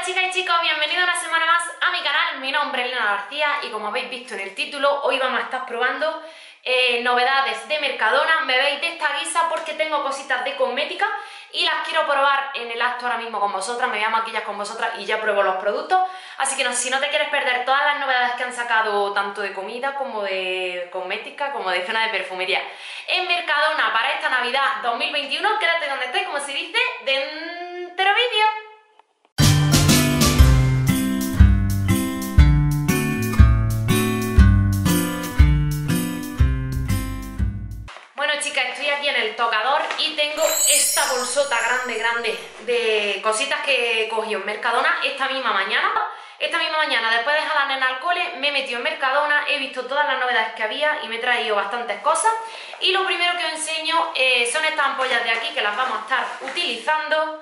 Chicas y chicos, bienvenidos una semana más a mi canal. Mi nombre es Elena García y como habéis visto en el título, hoy vamos a estar probando novedades de Mercadona. Me veis de esta guisa porque tengo cositas de cosmética y las quiero probar en el acto ahora mismo con vosotras. Me voy a maquillar con vosotras y ya pruebo los productos. Así que si no te quieres perder todas las novedades que han sacado tanto de comida como de cosmética como de zona de perfumería en Mercadona para esta Navidad 2021, quédate donde estés, como se dice, dentro vídeo. Chicas, estoy aquí en el tocador y tengo esta bolsota grande de cositas que cogí en Mercadona esta misma mañana. Después de dejar a la nena al cole, me he metido en Mercadona, he visto todas las novedades que había y me he traído bastantes cosas. Y lo primero que os enseño son estas ampollas de aquí, que las vamos a estar utilizando.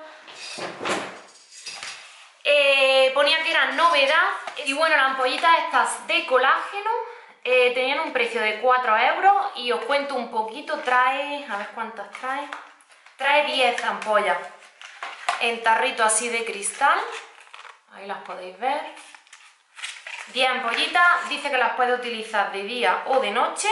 Ponía que eran novedad y bueno, las ampollitas estas de colágeno tenían un precio de 4 € y os cuento un poquito. Trae, a ver cuántas trae. Trae 10 ampollas en tarrito así de cristal, ahí las podéis ver. 10 ampollitas, dice que las puede utilizar de día o de noche.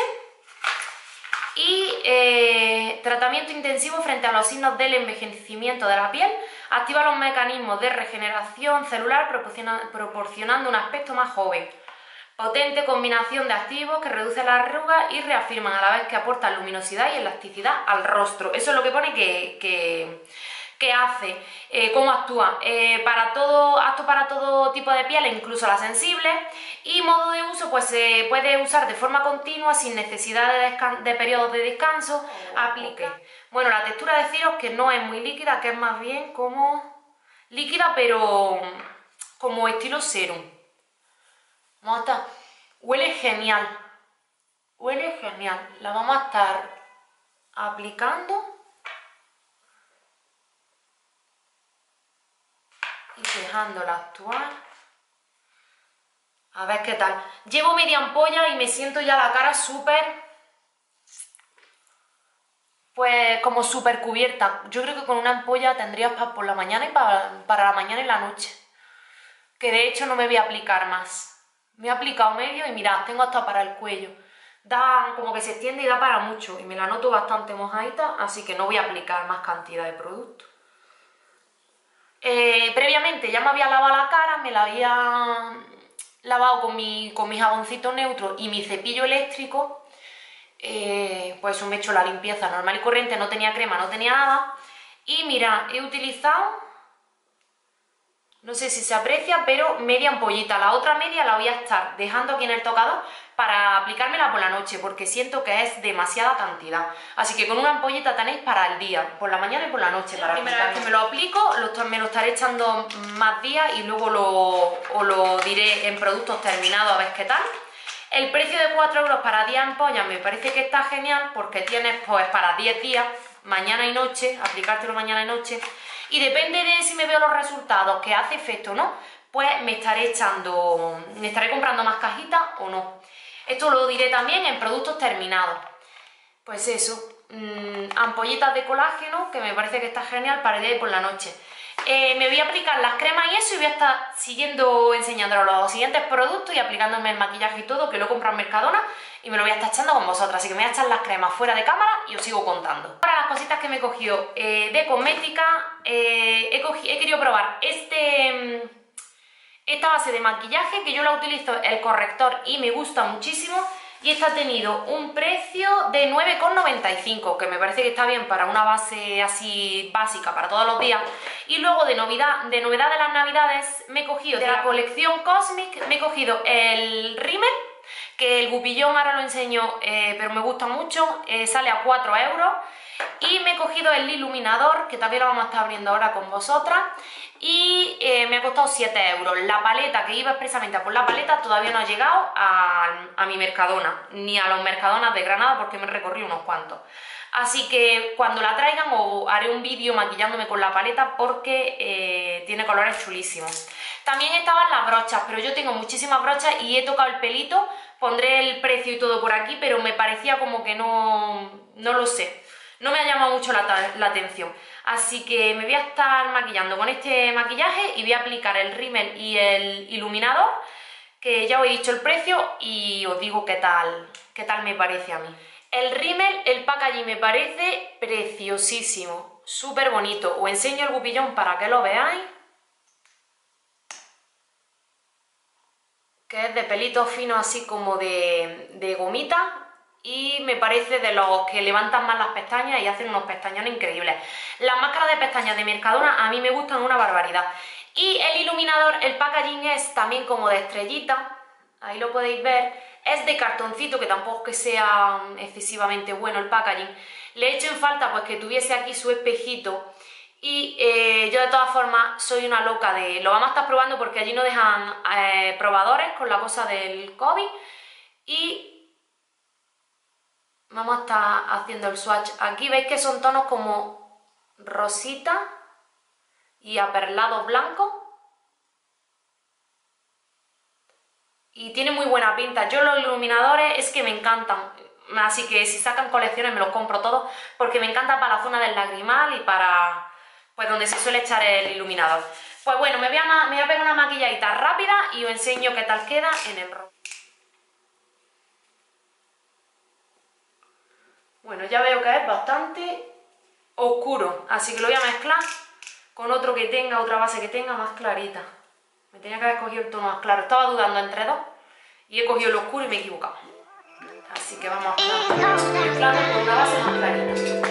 Y tratamiento intensivo frente a los signos del envejecimiento de la piel, activa los mecanismos de regeneración celular proporcionando un aspecto más joven. Potente combinación de activos que reduce las arrugas y reafirman a la vez que aportan luminosidad y elasticidad al rostro. Eso es lo que pone que hace, cómo actúa. Apto para todo tipo de piel, incluso la sensible. Y modo de uso, pues se puede usar de forma continua sin necesidad de periodos de descanso. Aplique. Bueno, la textura deciros que no es muy líquida, que es más bien como líquida, pero como estilo serum. Huele genial, la vamos a estar aplicando y dejándola actuar. A ver qué tal. Llevo media ampolla y me siento ya la cara súper, pues como súper cubierta. Yo creo que con una ampolla tendrías por la mañana y para la mañana y la noche. Que de hecho no me voy a aplicar más. Me he aplicado medio y mirad, tengo hasta para el cuello. Da como que se extiende y da para mucho. Y me la noto bastante mojadita, así que no voy a aplicar más cantidad de producto. Previamente ya me había lavado la cara, me la había lavado con mi jaboncito neutro y mi cepillo eléctrico. Pues eso, me he hecho la limpieza normal y corriente, no tenía crema, no tenía nada. Y mira, he utilizado, no sé si se aprecia, pero media ampollita. La otra media la voy a estar dejando aquí en el tocador para aplicármela por la noche, porque siento que es demasiada cantidad. Así que con una ampollita tenéis para el día, por la mañana y por la noche. La primera vez que me lo aplico, me lo estaré echando más días y luego os lo diré en productos terminados a ver qué tal. El precio de 4 € para 10 ampollas me parece que está genial, porque tienes pues para 10 días, mañana y noche, aplicártelo mañana y noche. Y depende de si me veo los resultados, que hace efecto o no, pues me estaré comprando más cajitas o no. Esto lo diré también en productos terminados. Pues eso, ampollitas de colágeno, que me parece que está genial para el día y por la noche. Me voy a aplicar las cremas y eso, y voy a estar enseñándolos los siguientes productos y aplicándome el maquillaje y todo, que lo he comprado en Mercadona, y me lo voy a estar echando con vosotras. Así que me voy a echar las cremas fuera de cámara y os sigo contando. Ahora las cositas que me he cogido de cosmética, he querido probar esta base de maquillaje, que yo la utilizo, el corrector, y me gusta muchísimo. Y esta ha tenido un precio de 9,95, que me parece que está bien para una base así básica para todos los días. Y luego de novedad de las navidades me he cogido de la colección Cosmic, me he cogido el rímel, que el Gupillón ahora lo enseño, pero me gusta mucho, sale a 4 €. Y me he cogido el iluminador, que también lo vamos a estar abriendo ahora con vosotras, y me ha costado 7 €. La paleta, que iba expresamente a por la paleta, todavía no ha llegado a mi Mercadona, ni a los Mercadonas de Granada, porque me he recorrido unos cuantos. Así que cuando la traigan os haré un vídeo maquillándome con la paleta, porque tiene colores chulísimos. También estaban las brochas, pero yo tengo muchísimas brochas y he tocado el pelito. Pondré el precio y todo por aquí, pero me parecía como que no lo sé. no me ha llamado mucho la atención. Así que me voy a estar maquillando con este maquillaje y voy a aplicar el rímel y el iluminador, que ya os he dicho el precio y os digo qué tal me parece a mí. El rímel, el packaging me parece preciosísimo, súper bonito. Os enseño el gupillón para que lo veáis, que es de pelitos finos así como de gomita, y me parece de los que levantan más las pestañas y hacen unos pestañones increíbles. Las máscaras de pestañas de Mercadona a mí me gustan una barbaridad. Y el iluminador, el packaging es también como de estrellita, ahí lo podéis ver, es de cartoncito, que tampoco es que sea excesivamente bueno el packaging. Le he hecho en falta pues que tuviese aquí su espejito. Y yo de todas formas soy una loca de... Lo vamos a estar probando porque allí no dejan probadores con la cosa del COVID. Y vamos a estar haciendo el swatch. Aquí veis que son tonos como rosita y aperlados blancos. Y tiene muy buena pinta. Yo los iluminadores es que me encantan. Así que si sacan colecciones me los compro todos porque me encanta para la zona del lagrimal y para... pues donde se suele echar el iluminador. Pues bueno, me voy a pegar una maquilladita rápida y os enseño qué tal queda en el rostro. Bueno, ya veo que es bastante oscuro, así que lo voy a mezclar con otro que tenga, otra base que tenga más clarita. Me tenía que haber cogido el tono más claro, estaba dudando entre dos y he cogido el oscuro y me he equivocado. Así que vamos a mezclarlo con una base más clarita.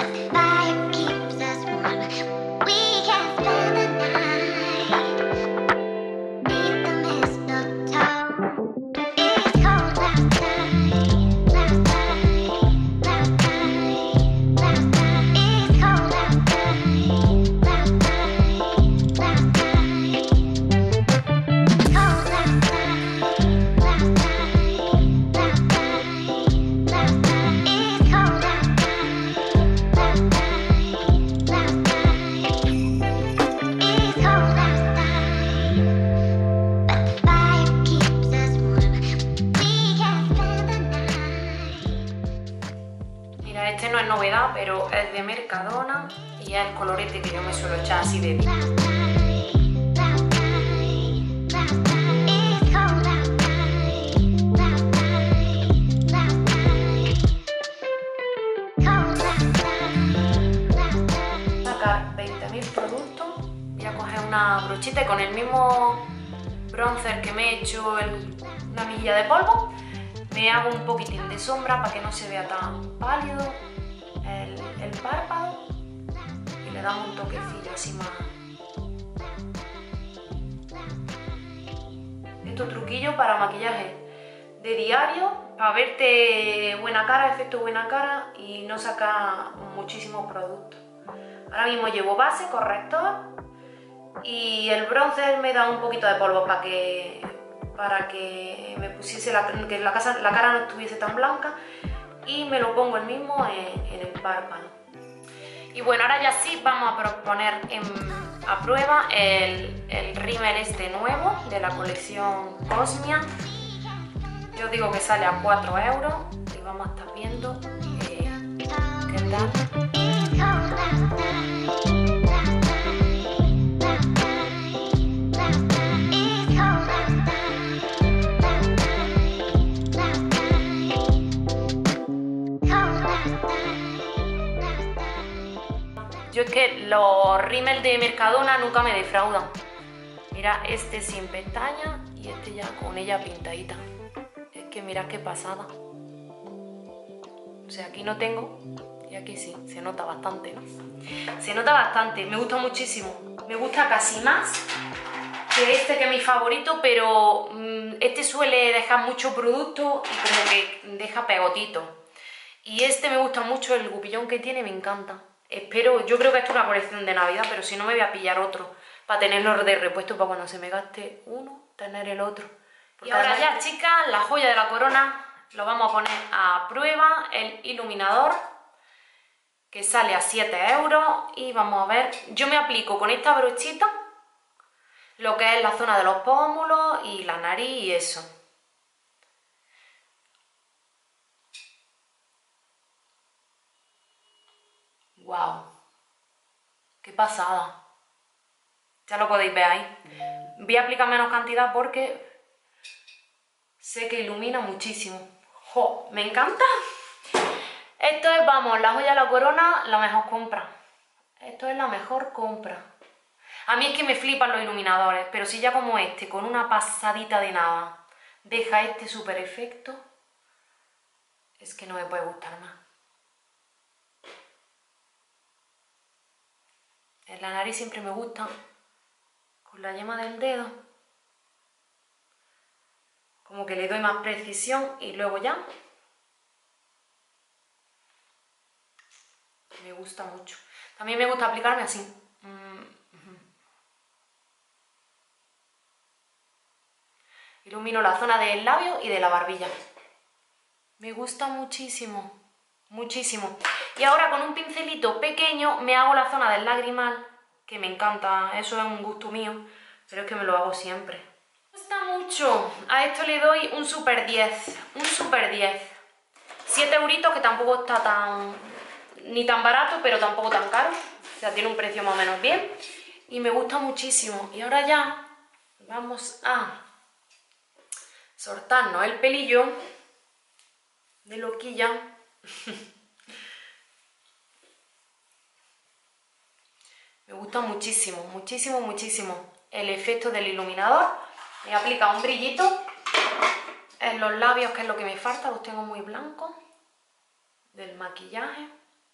Este no es novedad, pero es de Mercadona y es el colorete que yo me suelo echar así de... Sacar 20.000 productos, voy a coger una brochita y con el mismo bronzer que me he hecho una mejilla de polvo, me hago un poquitín de sombra para que no se vea tan pálido el párpado y le damos un toquecillo así más. Estos truquillos para maquillaje de diario, para verte buena cara, efecto buena cara y no sacar muchísimos productos. Ahora mismo llevo base, corrector y el bronzer me da un poquito de polvo para que me pusiese que la cara no estuviese tan blanca, y me lo pongo el mismo en el párpado. Y bueno, ahora ya sí vamos a poner a prueba el rímel este nuevo de la colección Cosmia. Yo digo que sale a 4 euros y vamos a estar viendo qué tal. Yo es que los rímel de Mercadona nunca me defraudan. Mira, este sin pestaña y este ya con ella pintadita. Es que mirad qué pasada. O sea, aquí no tengo y aquí sí, se nota bastante, ¿no? Se nota bastante, me gusta muchísimo. Me gusta casi más que este, que es mi favorito, pero este suele dejar mucho producto y como que deja pegotito. Y este me gusta mucho, el gupillón que tiene me encanta. Espero, yo creo que esto es una colección de Navidad, pero si no me voy a pillar otro para tenerlo de repuesto para cuando se me gaste uno, tener el otro. Porque y ahora ya, chicas, la joya de la corona, lo vamos a poner a prueba, el iluminador, que sale a 7 euros, y vamos a ver, yo me aplico con esta brochita lo que es la zona de los pómulos y la nariz y eso. ¡Wow! ¡Qué pasada! Ya lo podéis ver ahí. Voy a aplicar menos cantidad porque sé que ilumina muchísimo. ¡Jo! ¡Me encanta! Esto es, vamos, la joya de la corona, la mejor compra. Esto es la mejor compra. A mí es que me flipan los iluminadores, pero si ya como este, con una pasadita de nada, deja este super efecto, es que no me puede gustar más. En la nariz siempre me gusta, con la yema del dedo, como que le doy más precisión y luego ya. Me gusta mucho. También me gusta aplicarme así. Ilumino la zona del labio y de la barbilla. Me gusta muchísimo, muchísimo. Y ahora con un pincelito pequeño me hago la zona del lagrimal, que me encanta, eso es un gusto mío, pero es que me lo hago siempre. Me gusta mucho. A esto le doy un super 10, un super 10. 7 euritos, que tampoco está tan... ni tan barato, pero tampoco tan caro. O sea, tiene un precio más o menos bien. Y me gusta muchísimo. Y ahora ya vamos a soltarnos el pelillo de loquilla. Me gusta muchísimo, muchísimo, muchísimo el efecto del iluminador. Me aplica un brillito en los labios, que es lo que me falta, los tengo muy blancos del maquillaje.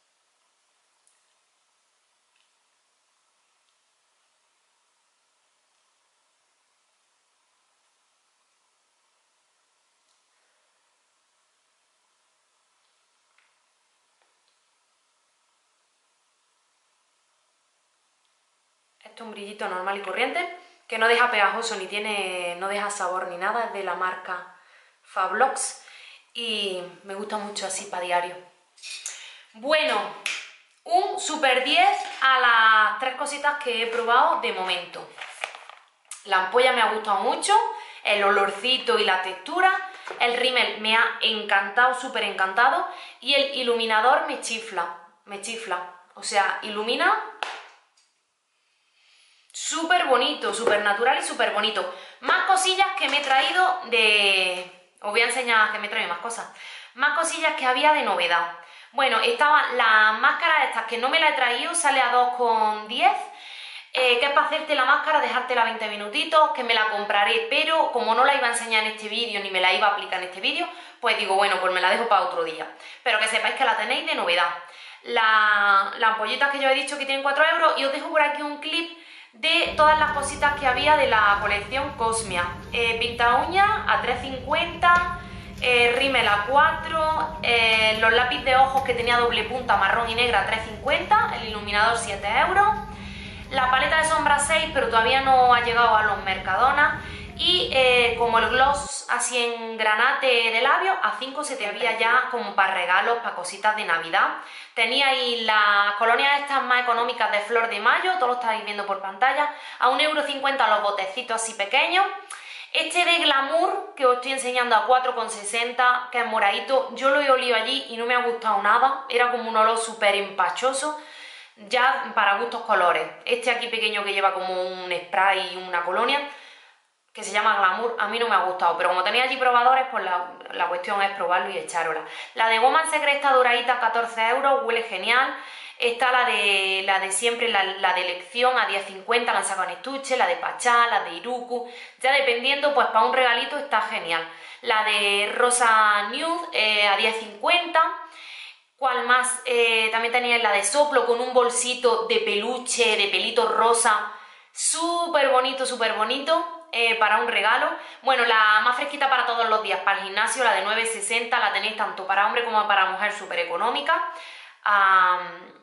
Esto es un brillito normal y corriente, que no deja pegajoso, ni tiene, no deja sabor ni nada, es de la marca Fablox y me gusta mucho así para diario. Bueno, un super 10 a las 3 cositas que he probado de momento. La ampolla me ha gustado mucho, el olorcito y la textura, el rímel me ha encantado, súper encantado, y el iluminador me chifla, o sea, ilumina súper bonito, súper natural y súper bonito. Más cosillas que me he traído de... Os voy a enseñar que me he traído más cosas. Más cosillas que había de novedad. Bueno, estaba la máscara estas que no me la he traído, sale a 2,10, que es para hacerte la máscara, dejártela 20 minutitos, que me la compraré, pero como no la iba a enseñar en este vídeo, ni me la iba a aplicar en este vídeo, pues digo, bueno, pues me la dejo para otro día. Pero que sepáis que la tenéis de novedad. Las ampollitas que yo he dicho que tienen 4 euros, y os dejo por aquí un clip de todas las cositas que había de la colección Cosmia. Pinta uñas a 3,50, rímel a 4, los lápiz de ojos que tenía doble punta marrón y negra a 3,50, el iluminador 7 euros, la paleta de sombra 6, pero todavía no ha llegado a los Mercadona, y como el gloss así en granate de labios a 5,70. Había ya como para regalos, para cositas de Navidad. Teníais las colonias estas más económicas de Flor de Mayo, todo lo estáis viendo por pantalla, a 1,50 € los botecitos así pequeños. Este de Glamour, que os estoy enseñando a 4,60, que es moradito, yo lo he olido allí y no me ha gustado nada, era como un olor súper empachoso, ya para gustos colores. Este aquí pequeño que lleva como un spray y una colonia, que se llama Glamour, a mí no me ha gustado, pero como tenía allí probadores, pues la cuestión es probarlo y echárosla. La de Goma Secret esta doradita, 14 euros, huele genial. Está la de siempre, la de elección a 10,50, la han sacado en estuche, la de Pachá, la de Iruku, ya dependiendo, pues para un regalito está genial. La de Rosa Nude a 10,50. ¿Cuál más? También tenía la de Soplo con un bolsito de peluche, de pelito rosa, súper bonito, para un regalo. Bueno, la más fresquita para todos los días, para el gimnasio, la de 9,60, la tenéis tanto para hombre como para mujer, súper económica, a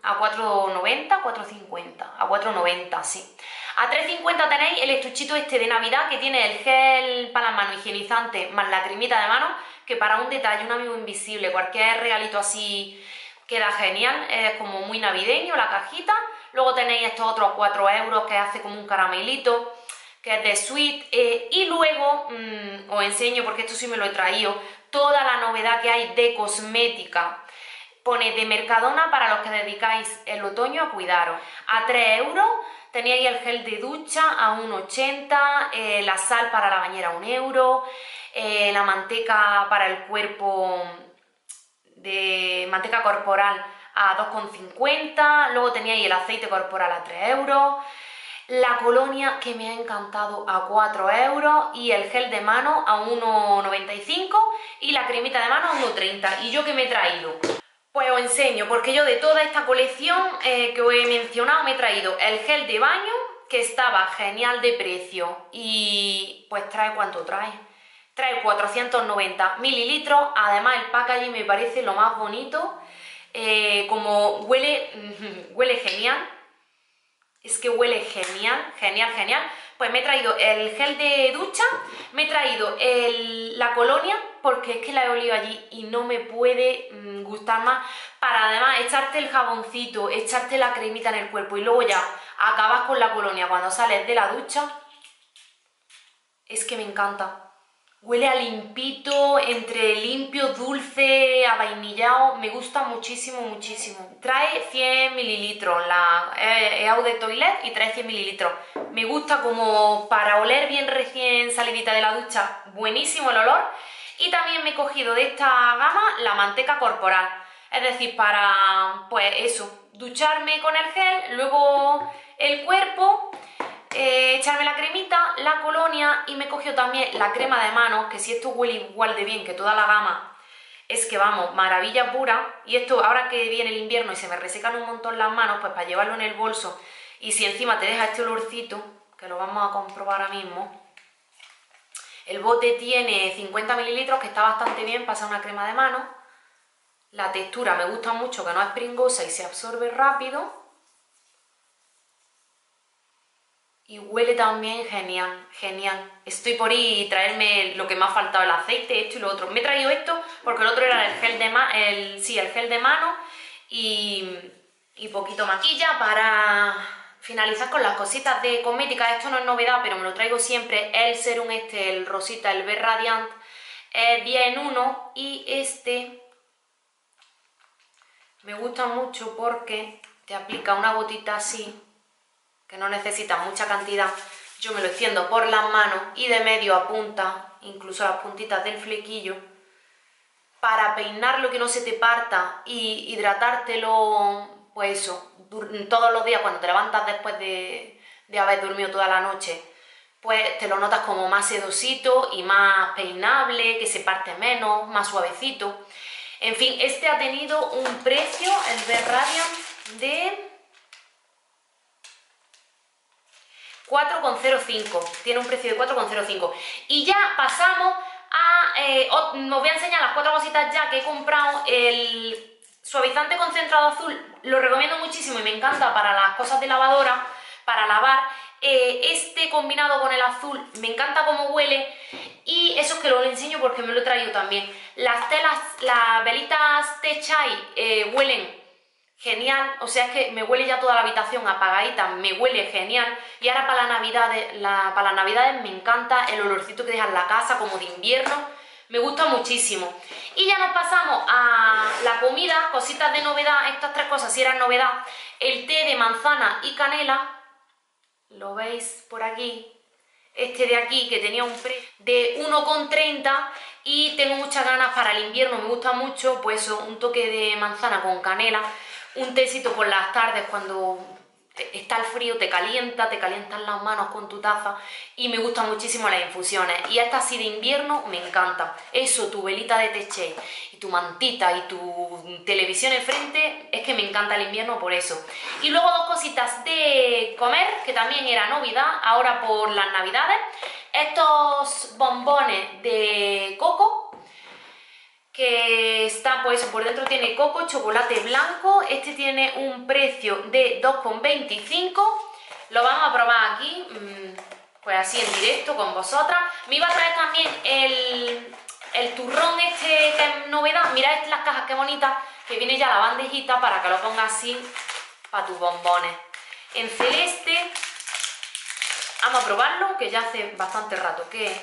4,90, 4,50, a 4,90, sí. A 3,50 tenéis el estuchito este de Navidad, que tiene el gel para las manos higienizante más la cremita de mano, que para un detalle, un amigo invisible, cualquier regalito así queda genial, es como muy navideño la cajita. Luego tenéis estos otros 4 euros que hace como un caramelito, que es de Sweet, y luego os enseño, porque esto sí me lo he traído, toda la novedad que hay de cosmética pone de Mercadona para los que dedicáis el otoño a cuidaros. A 3 euros teníais el gel de ducha a 1,80, la sal para la bañera a 1 euro, la manteca para el cuerpo de manteca corporal a 2,50, luego teníais el aceite corporal a 3 euros, la colonia que me ha encantado a 4 euros y el gel de mano a 1,95 y la cremita de mano a 1,30. ¿Y yo qué me he traído? Pues os enseño, porque yo de toda esta colección que os he mencionado me he traído el gel de baño, que estaba genial de precio y pues trae, ¿cuánto trae? Trae 490 mililitros, además el packaging me parece lo más bonito, como huele genial, es que huele genial, genial, genial. Pues me he traído el gel de ducha, me he traído la colonia, porque es que la he olido allí y no me puede gustar más, para además echarte el jaboncito, echarte la cremita en el cuerpo y luego ya acabas con la colonia cuando sales de la ducha. Es que me encanta. Huele a limpito, entre limpio, dulce, a vainillado, me gusta muchísimo, muchísimo. Trae 100 mililitros, la Eau de Toilette, y trae 100 mililitros. Me gusta como para oler bien recién salidita de la ducha, buenísimo el olor. Y también me he cogido de esta gama la manteca corporal, es decir, para, pues eso, ducharme con el gel, luego el cuerpo, echarme la cremita, la colonia, y me cogió también la crema de manos, que si esto huele igual de bien que toda la gama, es que vamos, maravilla pura. Y esto ahora que viene el invierno y se me resecan un montón las manos, pues para llevarlo en el bolso, y si encima te deja este olorcito, que lo vamos a comprobar ahora mismo. El bote tiene 50 mililitros, que está bastante bien para hacer una crema de manos. La textura me gusta mucho, que no es pringosa y se absorbe rápido. Y huele también genial, genial. Estoy por ir y traerme lo que me ha faltado, el aceite, esto y lo otro. Me he traído esto porque el otro era el gel de mano y poquito más. Y ya para finalizar con las cositas de cosmética, esto no es novedad, pero me lo traigo siempre, el serum el rosita, el B-Radiant, es 10 en 1, y este me gusta mucho porque te aplica una gotita así, que no necesita mucha cantidad. Yo me lo extiendo por las manos y de medio a punta, incluso las puntitas del flequillo, para peinarlo, que no se te parta, y hidratártelo, pues eso, todos los días cuando te levantas después de haber dormido toda la noche, pues te lo notas como más sedosito y más peinable, que se parte menos, más suavecito. En fin, este ha tenido un precio, el B-Radiant, de 4,05, tiene un precio de 4,05. Y ya pasamos a, os voy a enseñar las 4 cositas ya que he comprado. El suavizante concentrado azul lo recomiendo muchísimo y me encanta para las cosas de lavadora, para lavar. Este combinado con el azul me encanta cómo huele, y eso es que lo enseño porque me lo he traído también. Las telas, las velitas Te Chai huelen genial, o sea, es que me huele ya toda la habitación apagadita, me huele genial. Y ahora para las navidades me encanta el olorcito que deja en la casa, como de invierno, me gusta muchísimo. Y ya nos pasamos a la comida, cositas de novedad. Estas 3 cosas sí eran novedad. El té de manzana y canela, lo veis por aquí, este de aquí, que tenía un precio de 1,30, y tengo muchas ganas para el invierno, me gusta mucho, pues un toque de manzana con canela, un tecito por las tardes cuando está el frío, te calientan las manos con tu taza, y me gustan muchísimo las infusiones. Y esta así de invierno me encanta. Eso, tu velita de Te Chai y tu mantita y tu televisión enfrente, es que me encanta el invierno por eso. Y luego 2 cositas de comer, que también era novedad ahora por las navidades. Estos bombones de coco, que está, pues por dentro tiene coco, chocolate blanco. Este tiene un precio de 2,25. Lo vamos a probar aquí, pues así en directo con vosotras. Me iba a traer también el turrón este, que es novedad. Mirad las cajas qué bonitas, que viene ya la bandejita para que lo pongas así para tus bombones. En celeste, vamos a probarlo, que ya hace bastante rato que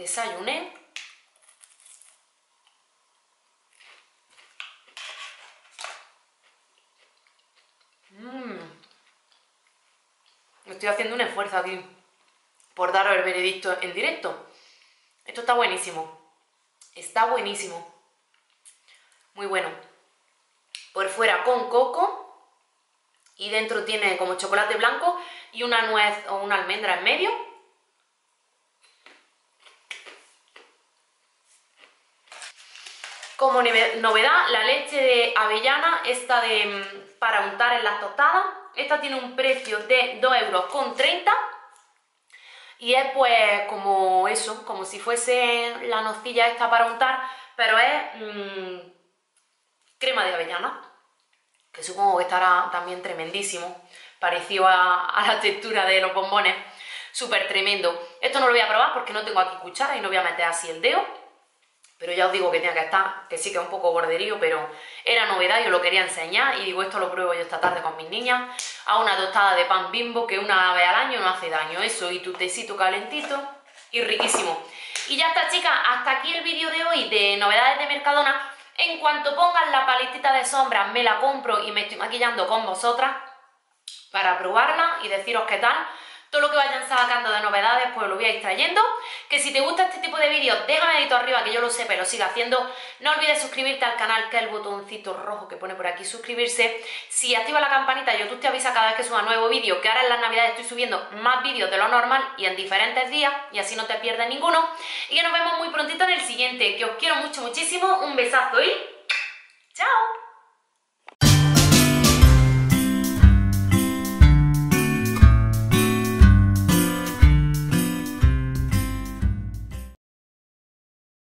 desayuné. estoy haciendo un esfuerzo aquí por daros el veredicto en directo. Esto está buenísimo. Está buenísimo. Muy bueno. Por fuera con coco y dentro tiene como chocolate blanco y una nuez o una almendra en medio. Como novedad, la leche de avellana, esta para untar en las tostadas. Esta tiene un precio de 2,30 € y es pues como eso, como si fuese la nocilla esta para untar, pero es crema de avellana, que supongo que estará también tremendísimo, parecido a la textura de los bombones, súper tremendo. Esto no lo voy a probar porque no tengo aquí cuchara y no voy a meter así el dedo, pero ya os digo que tiene que estar, que sí que es un poco borderío, pero era novedad y os lo quería enseñar y digo, esto lo pruebo yo esta tarde con mis niñas, a una tostada de pan Bimbo que una vez al año no hace daño, eso y tu tecito calentito y riquísimo. Y ya está, chicas, hasta aquí el vídeo de hoy de novedades de Mercadona. En cuanto pongan la paletita de sombras me la compro y me estoy maquillando con vosotras para probarla y deciros qué tal. Todo lo que vayan sacando de novedades pues lo voy a ir trayendo. Que si te gusta este tipo de vídeos déjame dedito arriba que yo lo sepa y lo siga haciendo. No olvides suscribirte al canal, que es el botoncito rojo que pone por aquí suscribirse. Si activas la campanita YouTube te avisa cada vez que suba nuevo vídeo, que ahora en las navidades estoy subiendo más vídeos de lo normal y en diferentes días y así no te pierdes ninguno. Y que nos vemos muy prontito en el siguiente, que os quiero mucho, muchísimo. Un besazo y